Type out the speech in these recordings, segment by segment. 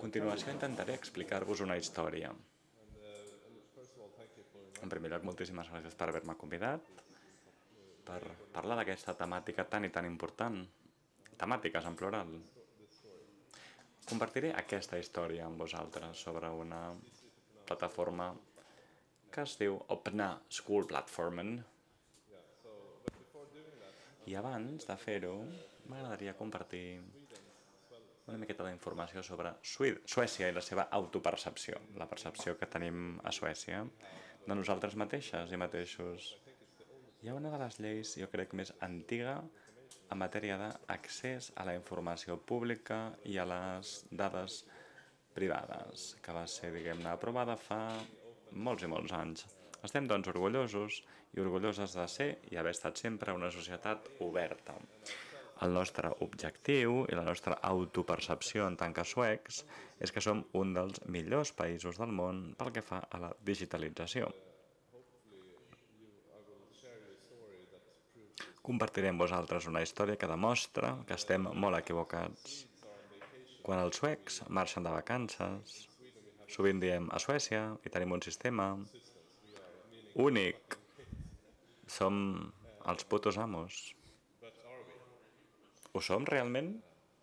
continuació intentaré explicar-vos una història. En primer lloc, moltíssimes gràcies per haver-me convidat per parlar d'aquesta temàtica tan i tan important. Temàtiques en plural. Compartiré aquesta història amb vosaltres sobre una plataforma que es diu Opna School Platformen. I abans de fer-ho, m'agradaria compartir una miqueta d'informació sobre Suècia i la seva autopercepció, la percepció que tenim a Suècia de nosaltres mateixes i mateixos. Hi ha una de les lleis, jo crec, més antiga en matèria d'accés a la informació pública i a les dades privades, que va ser, diguem-ne, aprovada fa molts i molts anys. Estem, doncs, orgullosos i orgulloses de ser i haver estat sempre una societat oberta. El nostre objectiu i la nostra autopercepció en tant que suecs és que som un dels millors països del món pel que fa a la digitalització. Compartiré amb vosaltres una història que demostra que estem molt equivocats. Quan els suecs marxen de vacances, sovint diem a Suècia i tenim un sistema únic. Som els putos amos. Ho som realment?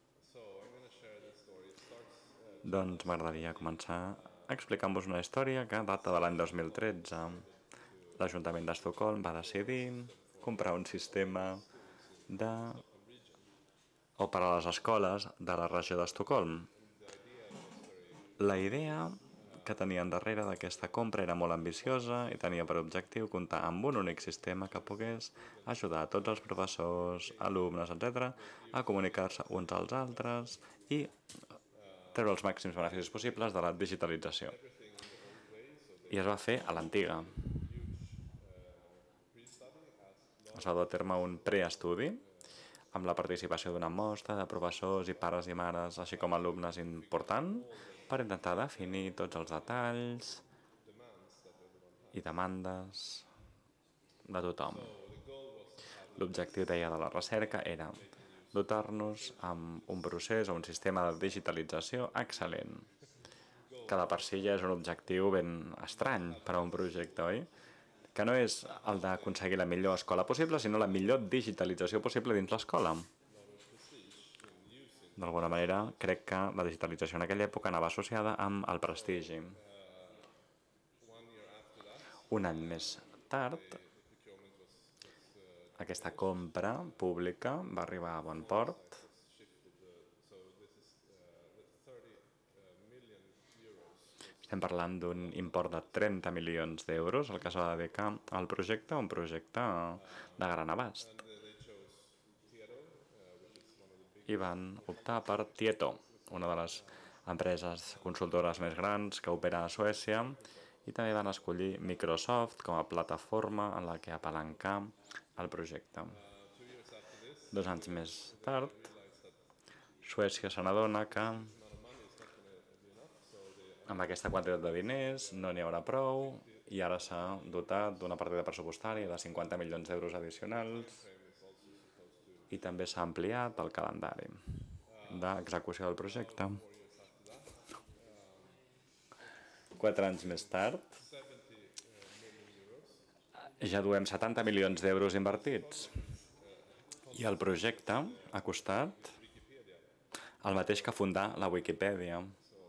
Doncs m'agradaria començar explicant-vos una història que data de l'any 2013. L'Ajuntament d'Estocolm va decidir comprar un sistema per a les escoles de la regió d'Estocolm. La idea que tenien darrere d'aquesta compra era molt ambiciosa i tenia per objectiu comptar amb un únic sistema que pogués ajudar a tots els professors, alumnes, etc., a comunicar-se uns als altres i treure els màxims beneficis possibles de la digitalització. I es va fer a l'antiga. Es va dur a terme un preestudi amb la participació d'una mostra de professors i pares i mares, així com alumnes important, per intentar definir tots els detalls i demandes de tothom. L'objectiu, deia, de la recerca era dotar-nos amb un procés o un sistema de digitalització excel·lent, que de per si ja és un objectiu ben estrany per a un projecte, oi? Que no és el d'aconseguir la millor escola possible, sinó la millor digitalització possible dins l'escola. D'alguna manera, crec que la digitalització en aquella època anava associada amb el prestigi. Un any més tard, aquesta compra pública va arribar a bon port. Estem parlant d'un import de 30 milions d'euros, el que s'ha de dedicar al projecte, un projecte de gran abast. I van optar per Tieto, una de les empreses consultores més grans que opera a Suècia, i també van escollir Microsoft com a plataforma en la que apalancar el projecte. 2 anys més tard, Suècia se n'adona que amb aquesta quantitat de diners no n'hi haurà prou i ara s'ha dotat d'una partida pressupostària de 50 milions d'euros addicionals i també s'ha ampliat el calendari d'execució del projecte. 4 anys més tard, ja duem 70 milions d'euros invertits i el projecte ha costat el mateix que fundar la Wikipedia.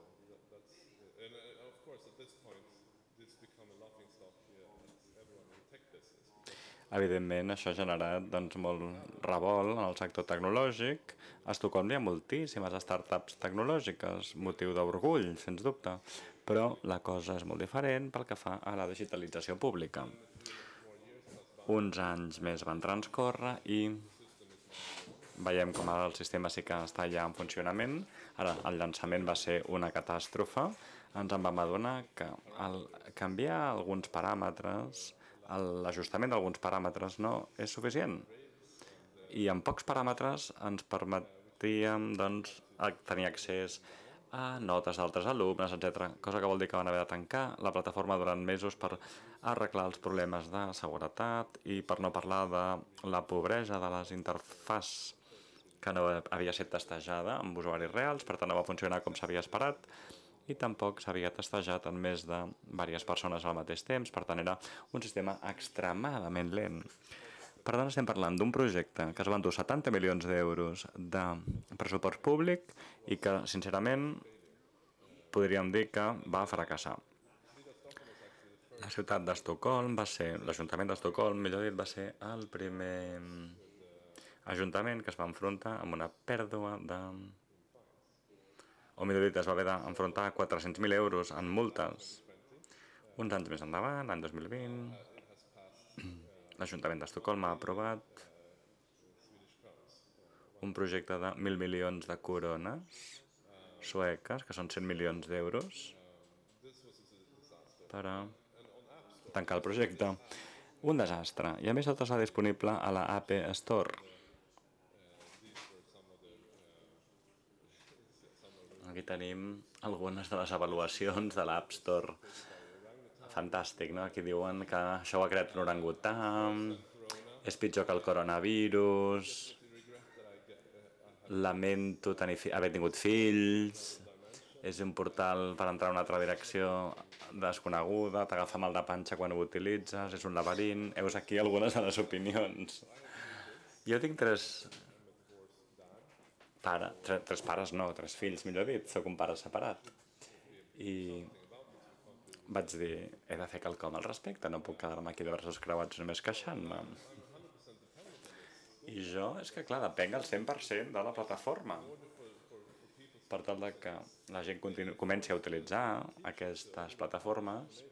Evidentment, això ha generat molt revolt en el sector tecnològic. A Estocolm hi ha moltíssimes startups tecnològiques, motiu d'orgull, sens dubte, però la cosa és molt diferent pel que fa a la digitalització pública. Uns anys més van transcórrer i veiem com ara el sistema sí que està ja en funcionament. Ara, el llançament va ser una catàstrofe. Ens en vam adonar que al canviar alguns paràmetres, l'ajustament d'alguns paràmetres no és suficient. I amb pocs paràmetres ens permetíem tenir accés a notes d'altres alumnes, etc. Cosa que vol dir que van haver de tancar la plataforma durant mesos per arreglar els problemes de seguretat i per no parlar de la pobresa de les interfaces que no havia estat testejada amb usuaris reals, per tant no va funcionar com s'havia esperat, i tampoc s'havia testejat en més de diverses persones al mateix temps, per tant era un sistema extremadament lent. Per tant, estem parlant d'un projecte que es va endur 70 milions d'euros de pressupost públic i que, sincerament, podríem dir que va fracassar. La ciutat d'Estocolm va ser, l'Ajuntament d'Estocolm, millor dit, va ser el primer ajuntament que es va enfrontar amb una pèrdua de... o millor dit, es va haver d'enfrontar a 400.000 euros en multes. Uns anys més endavant, l'any 2020, l'Ajuntament d'Estocolm ha aprovat un projecte de 1.000 milions de corones sueques, que són 100 milions d'euros, per a tancar el projecte. Un desastre. I a més tot està disponible a la App Store. Aquí tenim algunes de les avaluacions de l'App Store. Fantàstic, no? Aquí diuen que això ho ha creat un orangutan, és pitjor que el coronavirus, lamento haver tingut fills, és un portal per entrar a una altra direcció desconeguda, t'agafa mal de panxa quan ho utilitzes, és un laberint. Heus aquí algunes de les opinions. Jo tinc tres fills, millor dit, sóc un pare separat. I vaig dir, he de fer quelcom al respecte, no puc quedar-me aquí de braços creuats només queixant-me. I jo, és que clar, depenc al 100% de la plataforma, per tal de que la gent comenci a utilitzar aquestes plataformes,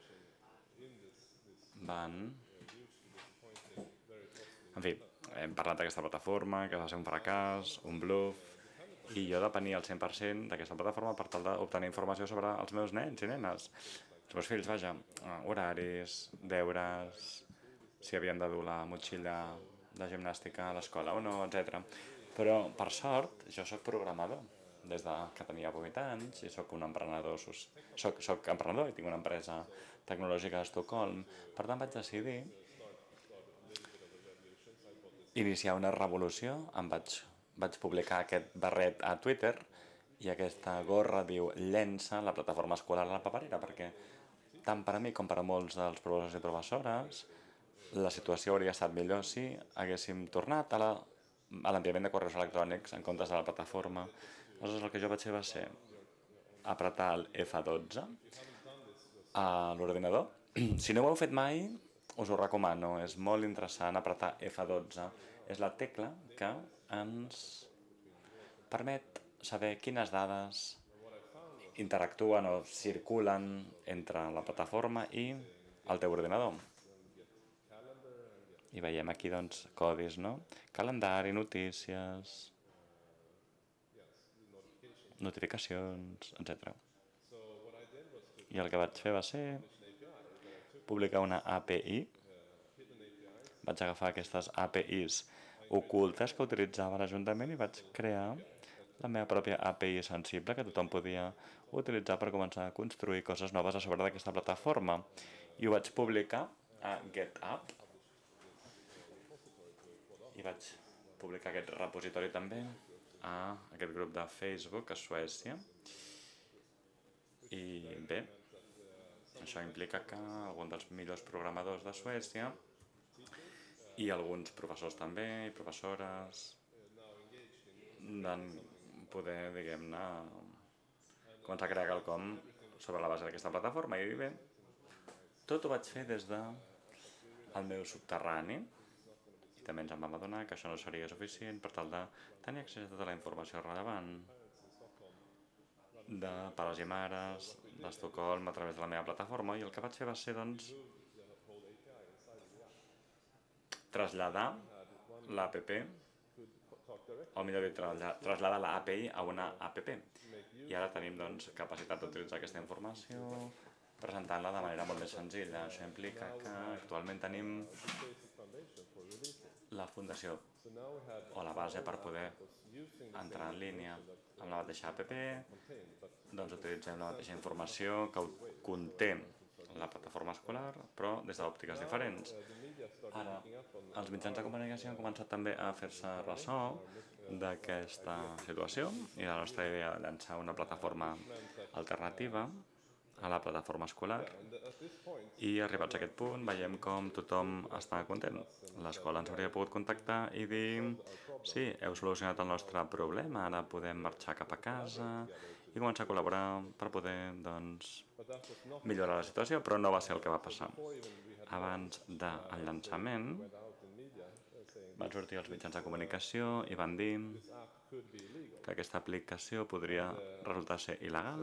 En fi, hem parlat d'aquesta plataforma, que va ser un fracàs, un bluff, i jo depenia al 100% d'aquesta plataforma per tal d'obtenir informació sobre els meus nens i nenes. Els meus fills, vaja, horaris, deures, si havien de dur la motxilla de gimnàstica a l'escola o no, etc. Però, per sort, jo sóc programador des que tenia 8 anys i sóc un emprenedor, soc emprenedor i tinc una empresa tecnològica a Estocolm. Per tant, vaig decidir iniciar una revolució. Vaig publicar aquest barret a Twitter i aquesta gorra diu llença la plataforma escolar a la paperera, perquè tant per a mi com per a molts dels professors i professores la situació hauria estat millor si haguéssim tornat a l'enviament de correus electrònics en comptes de la plataforma. Aleshores el que jo vaig fer va ser apretar el F12 a l'ordinador. Si no ho heu fet mai, us ho recomano, és molt interessant apretar F12. És la tecla que ens permet saber quines dades interactuen o circulen entre la plataforma i el teu ordinador. I veiem aquí, doncs, codis, no? Calendari, notícies, notificacions, etc. I el que vaig fer va ser publicar una API. Vaig agafar aquestes APIs ocultes que utilitzava l'Ajuntament i vaig crear la meva pròpia API sensible que tothom podia utilitzar per començar a construir coses noves a sobre d'aquesta plataforma. I ho vaig publicar a GitHub. I vaig publicar aquest repositori també a aquest grup de Facebook a Suècia. I bé, això implica que alguns dels millors programadors de Suècia i alguns professors també, i professores, van poder, diguem-ne, començar a crear quelcom sobre la base d'aquesta plataforma. I bé, tot ho vaig fer des del meu subterrani, i també ens en vam adonar que això no seria suficient per tal de tenir accés a tota la informació rellevant de pares i mares d'Estocolm a través de la meva plataforma, i el que vaig fer va ser, doncs, traslladar l'APP, o millor dit, traslladar l'API a una APP. I ara tenim, doncs, capacitat d'utilitzar aquesta informació presentant-la de manera molt més senzilla. Això implica que actualment tenim la fundació o la base per poder entrar en línia amb la mateixa app, doncs utilitzem la mateixa informació que conté la plataforma escolar, però des d'òptiques diferents. Ara, els mitjans de comunicació han començat també a fer-se ressò d'aquesta situació i la nostra idea de llançar una plataforma alternativa a la plataforma escolar i arribats a aquest punt veiem com tothom està content. L'escola ens hauria pogut contactar i dir sí, heu solucionat el nostre problema, ara podem marxar cap a casa i començar a col·laborar per poder millorar la situació, però no va ser el que va passar. Abans del llançament van sortir els mitjans de comunicació i van dir que aquesta aplicació podria resultar ser il·legal.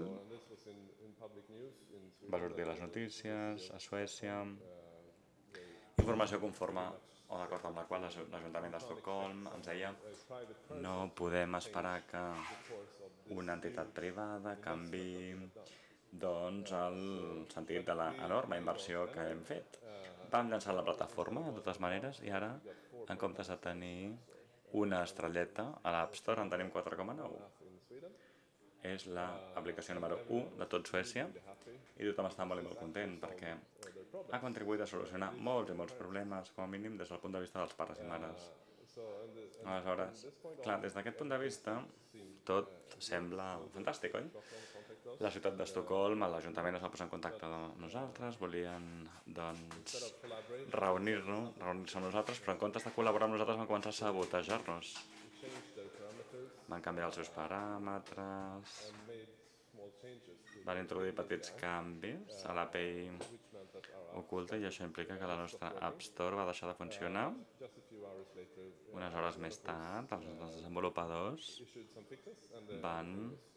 Va sortir a les notícies, a Suècia, informació conforme o d'acord amb la qual l'Ajuntament d'Estocolm ens deia no podem esperar que una entitat privada canvi el sentit de l'enorme inversió que hem fet. Vam llançar la plataforma, de totes maneres, i ara, en comptes de tenir una estrelleta a l'App Store, en tenim 4,9. És l'aplicació número 1 de tot Suècia i tothom està molt i molt content perquè ha contribuït a solucionar molts i molts problemes, com a mínim des del punt de vista dels pares i mares. Aleshores, clar, des d'aquest punt de vista, tot sembla fantàstic, oi? La ciutat d'Estocolm, l'Ajuntament es va posar en contacte amb nosaltres, volien, doncs, reunir-se amb nosaltres, però en comptes de col·laborar amb nosaltres van començar a sabotejar-nos. Van canviar els seus paràmetres, van introduir petits canvis a l'API oculta i això implica que la nostra App Store va deixar de funcionar. Unes hores més tard, els desenvolupadors van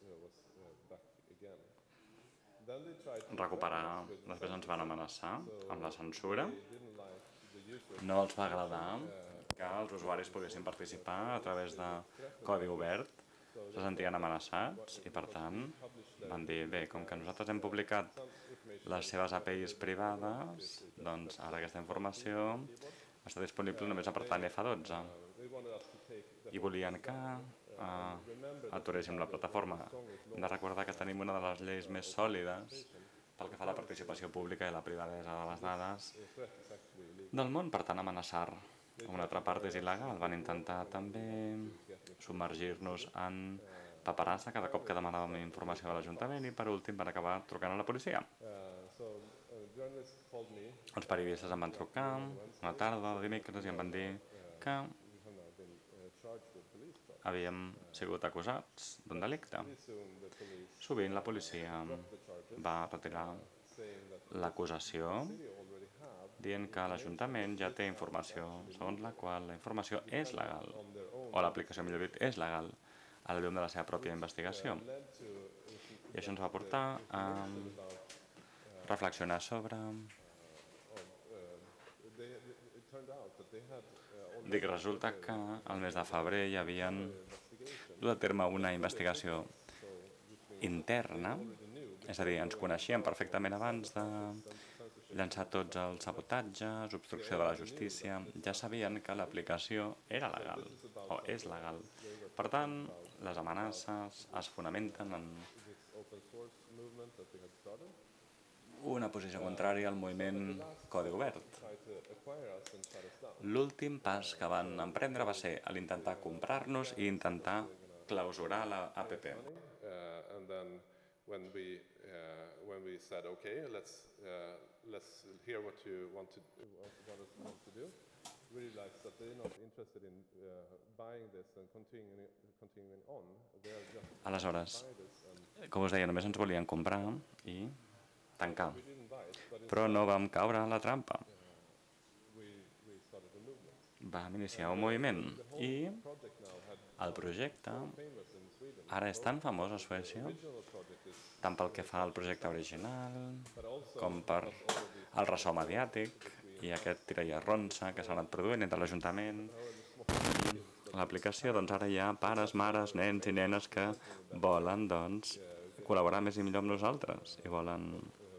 recuperar, després ens van amenaçar amb la censura. No els va agradar que els usuaris poguessin participar a través de codi obert, se sentien amenaçats i per tant van dir, bé, com que nosaltres hem publicat les seves APIs privades, doncs ara aquesta informació està disponible només a partir de F12 i volien que aturéssim la plataforma. Hem de recordar que tenim una de les lleis més sòlides pel que fa a la participació pública i la privadesa de les dades del món, per tant amenaçar una altra part és il·legal. Van intentar també submergir-nos en paperassa cada cop que demanàvem informació de l'Ajuntament i per últim van acabar trucant a la policia. Els periodistes em van trucar una tarda de dimecres i em van dir que havíem sigut acusats d'un delicte. Sovint la policia va retirar l'acusació dient que l'Ajuntament ja té informació segons la qual la informació és legal, o l'aplicació, millor dit, és legal, a la llum de la seva pròpia investigació. I això ens va portar a reflexionar sobre... Dic, resulta que al mes de febrer hi havien dut a terme una investigació interna, és a dir, ens coneixíem perfectament abans de llançar tots els sabotatges, obstrucció de la justícia, ja sabien que l'aplicació era legal, o és legal. Per tant, les amenaces es fonamenten en una posició contrària al moviment Codi Obert. L'últim pas que van emprendre va ser l'intentar comprar-nos i intentar clausurar la APP. When we said, okay, let's hear what you want to do, we realized that they're not interested in buying this and continuing on. Aleshores, com us deia, només ens volien comprar i tancar, però no vam caure a la trampa. Vam iniciar un moviment i el projecte ara és tan famós a Suècia, tant pel que fa al projecte original com per el ressò mediàtic i aquest tira i arronsa que s'ha anat produint entre l'Ajuntament i l'aplicació. Doncs ara hi ha pares, mares, nens i nenes que volen col·laborar més i millor amb nosaltres i volen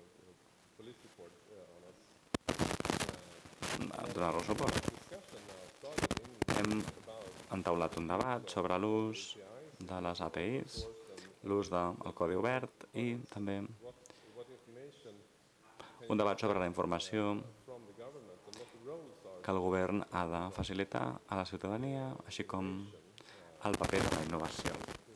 donar-nos suport. Hem entaulat un debat sobre l'ús de les APIs, l'ús del codi obert i també un debat sobre la informació que el govern ha de facilitar a la ciutadania, així com el paper de la innovació.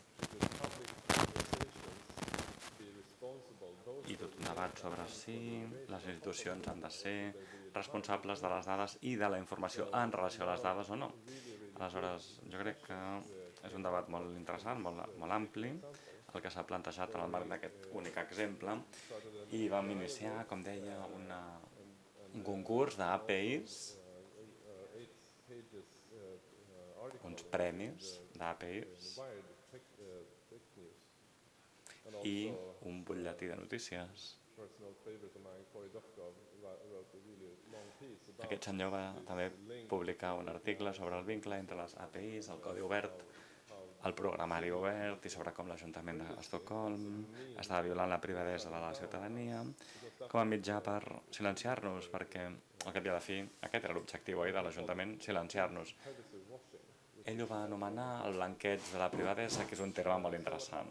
I tot un debat sobre si les institucions han de ser responsables de les dades i de la informació en relació a les dades o no. Aleshores, jo crec que és un debat molt interessant, molt ampli, el que s'ha plantejat en el marc d'aquest únic exemple, i vam iniciar, com deia, un concurs d'APIs, uns premis d'APIs i un butlletí de notícies. Aquest senyor va també publicar un article sobre el vincle entre les APIs, el codi obert, el programari obert i sobre com l'Ajuntament d'Estocolm estava violant la privadesa de la ciutadania com a mitjà per silenciar-nos, perquè al cap i a la fi aquest era l'objectiu de l'Ajuntament, silenciar-nos. Ell ho va anomenar el blanqueig de la privadesa, que és un terme molt interessant.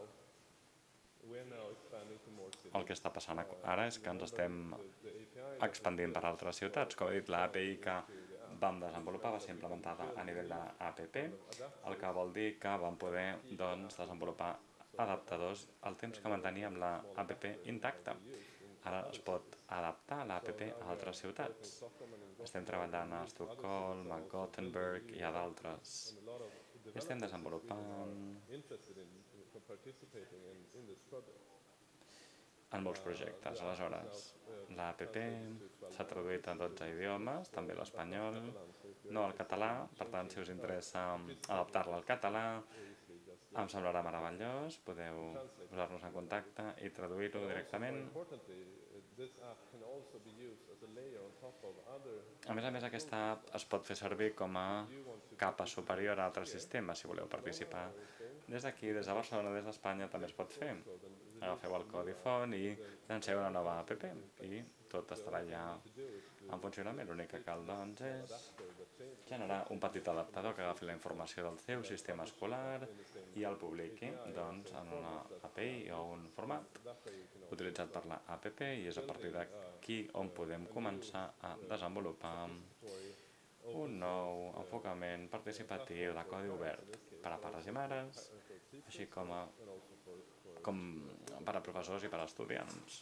El que està passant ara és que ens estem expandint per altres ciutats. Com he dit, la API que vam desenvolupar va ser implementada a nivell d'APP, el que vol dir que vam poder desenvolupar adaptadors al temps que manteníem la APP intacta. Ara es pot adaptar l'APP a altres ciutats. Estem treballant a Estocolm, a Gothenburg i a d'altres. I estem desenvolupant en molts projectes. Aleshores, l'APP s'ha traduït a 12 idiomes, també l'espanyol, no el català, per tant, si us interessa adaptar-la al català, em semblarà meravellós, podeu posar-nos en contacte i traduir-ho directament. A més, aquesta app es pot fer servir com a capa superior a altres sistemes, si voleu participar. Des d'aquí, des de Barcelona, des d'Espanya, també es pot fer. Agafeu el codi font i llanceu una nova app i tot estarà ja en funcionament. L'únic que cal, doncs, és generar un petit adaptador que agafi la informació del seu sistema escolar i el publiqui, doncs, en una API o un format utilitzat per la APP, i és a partir d'aquí on podem començar a desenvolupar un nou enfocament participatiu de codi obert per a pares i mares, així com per a professors i per a estudiants.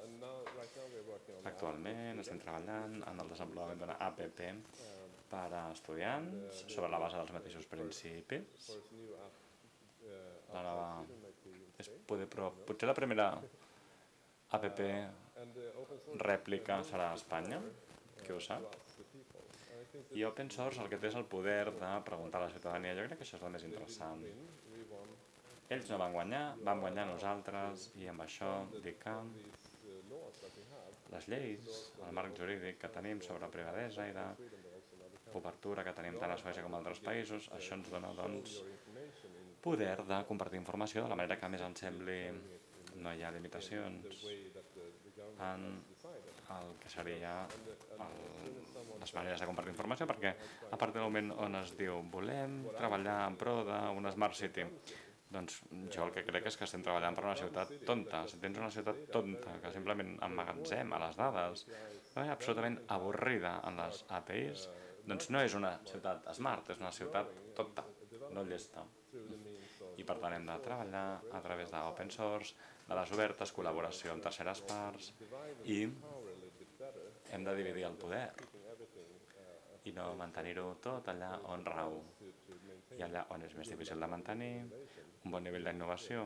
Actualment estem treballant en el desenvolupament d'una APP per a estudiants sobre la base dels mateixos principis. La nova és potser la primera APP rèplica serà a Espanya, qui ho sap. I open source el que té és el poder de preguntar a la ciutadania. Jo crec que això és el més interessant. Ells no van guanyar, vam guanyar nosaltres, i amb això dic que les lleis, el marc jurídic que tenim sobre privadesa i de cobertura que tenim tant a Suècia com a altres països, això ens dona, doncs, poder de compartir informació de la manera que més ens sembli. No hi ha limitacions en el que seria les maneres de compartir informació, perquè a partir del moment on es diu volem treballar en pro d'una Smart City, doncs jo el que crec és que estem treballant per una ciutat tonta. Si tens una ciutat tonta que simplement emmagatzema les dades, absolutament avorrida en les APIs, doncs no és una ciutat smart, és una ciutat tonta, no llesta. I per tant hem de treballar a través d'open source, de les obertes, col·laboració amb terceres parts, i hem de dividir el poder i no mantenir-ho tot allà on rau. I allà on és més difícil de mantenir un bon nivell d'innovació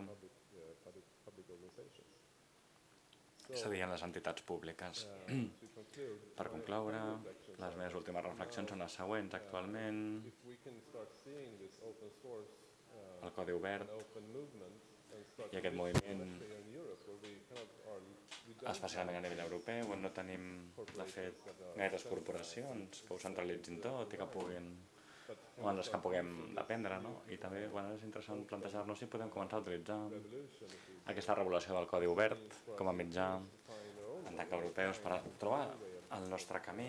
serien les entitats públiques. Per concloure, les meves últimes reflexions són les següents. Actualment, el codi obert i aquest moviment, especialment a nivell europeu, on no tenim, de fet, gaires corporacions que ho centralitzin tot i que puguin, o en les que puguem dependre, no? I també és interessant plantejar-nos si podem començar a utilitzar aquesta regulació del codi obert com a mitjà en tant que europeus per trobar el nostre camí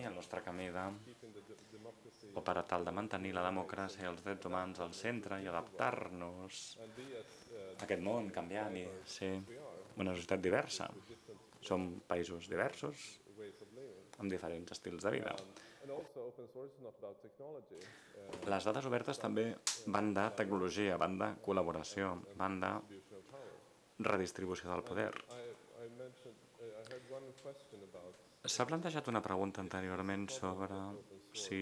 o per a tal de mantenir la democràcia i els drets humans al centre i adaptar-nos a aquest món canviant i ser una societat diversa. Som països diversos amb diferents estils de vida. And also, open source is not about technology. Les dades obertes també van de tecnologia, van de col·laboració, van de Distribution of power. redistribució del poder. I mentioned, I heard one question about S'ha plantejat una pregunta anteriorment sobre si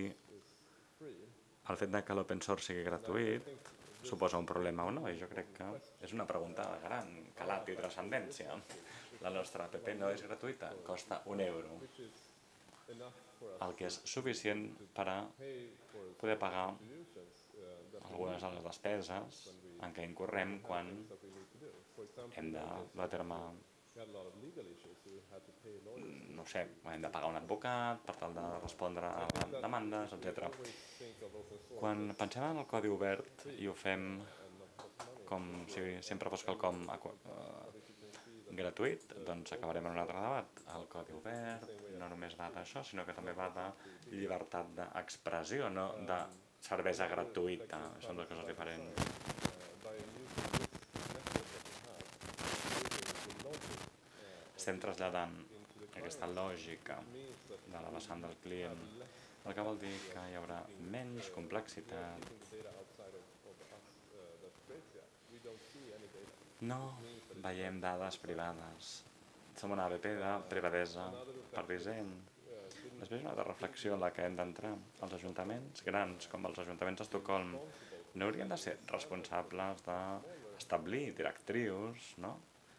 el fet de que l'open source sigui gratuït suposa un problema o no, i jo crec que és una pregunta de gran calat i transcendència. La nostra app no és gratuïta, costa €1, enough for us el que és suficient per a pay for poder pagar solutions that algunes de les despeses en què incorrem quan we need to do. For example, hem de dur a terme, we had a lot of legal issues, so we had to pay lawyers. no sé, hem de pagar un advocat per tal de respondre a demandes, etc. Think of open source Quan pensem en el codi obert i ho fem com si sempre fos quelcom gratuït, doncs acabarem en un altre debat. El codi obert no només va d'això, sinó que també va de llibertat d'expressió, no de cervesa gratuïta. Són dues coses diferents. by using this network that we have, using the logic Estem traslladant aquesta lògica de la vessant del client, el que vol dir que hi haurà menys complexitat. data outside of us that creates that. We don't see any data. No veiem dades privades. Som una app de privadesa per disseny. Després una altra reflexió en la que hem d'entrar. Els ajuntaments grans, com els ajuntaments d'Estocolm, no haurien de ser responsables d'establir directrius, no?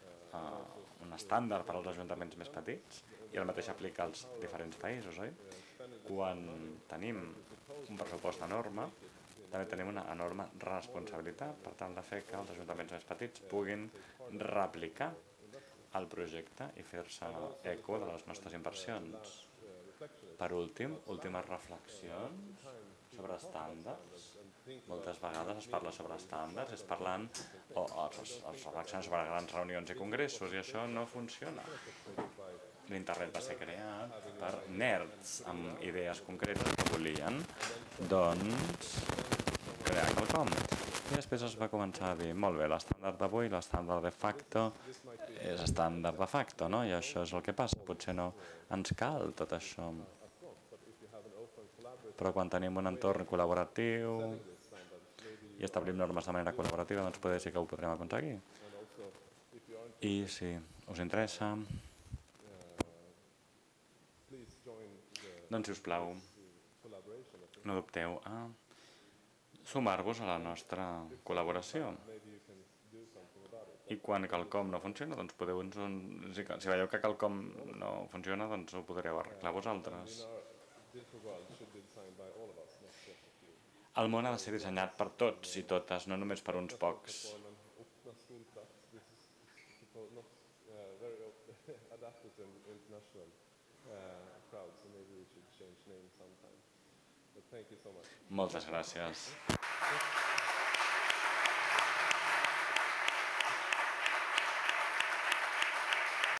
Un estàndard per als ajuntaments més petits, i el mateix aplica als diferents països, oi? Quan tenim un pressupost enorme, també tenim una enorme responsabilitat per tal de fer que els ajuntaments més petits puguin replicar el projecte i fer-se eco de les nostres inversions. Per últim, últimes reflexions sobre estàndards. Moltes vegades es parla sobre estàndards, es parlant o es reflexionen sobre grans reunions i congressos, i això no funciona. L'internet va ser creat per nerds amb idees concretes que volien, doncs, crear quelcom. I després es va començar a dir, molt bé, l'estàndard d'avui, l'estàndard de facto, és estàndard de facto, no? I això és el que passa, potser no ens cal tot això. Però quan tenim un entorn col·laboratiu i establim normes de manera col·laborativa, doncs potser sí que ho podrem aconseguir. I si us interessa, doncs, si us plau, no dubteu a sumar-vos a la nostra col·laboració. I quan quelcom no funciona, doncs podeu, si veieu que quelcom no funciona, doncs ho podreu arreglar vosaltres. El món ha de ser dissenyat per tots i totes, no només per uns pocs. Moltes gràcies.